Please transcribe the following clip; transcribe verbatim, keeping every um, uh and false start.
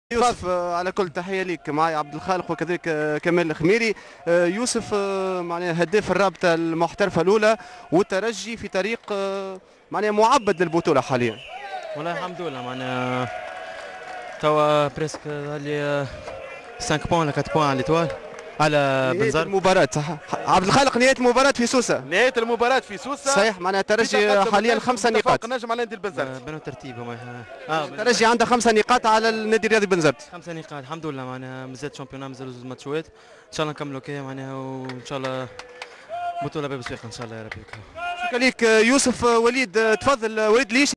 يوسف آه، على كل تحية ليك. معي عبد الخالق وكذلك آه، كمال الخميري. آه، يوسف آه، معناها هداف الرابطة المحترفة الأولى والترجي في طريق آه، معناها معبد للبطولة حاليا. والله الحمد لله معناها توا بريسك لي خمسة بوان ولا أربعة بوان على ليتوال على نهاية بنزرت. المباراة صح. عبد الخالق نهاية المباراة في سوسة. نهاية المباراة في سوسة صحيح معناها الترجي حاليا خمسة نقاط. نجم على نادي البنزرت. بنوا الترتيب هما اه الترجي عنده خمسة نقاط على النادي الرياضي بنزرت. خمسة نقاط الحمد لله معناها مازال شامبيون مازال زوج ماتشات ان شاء الله نكملوا كي معناها وان شاء الله بطولة باب سويق ان شاء الله يا ربي. شكرا لك يوسف. وليد تفضل وليد ليش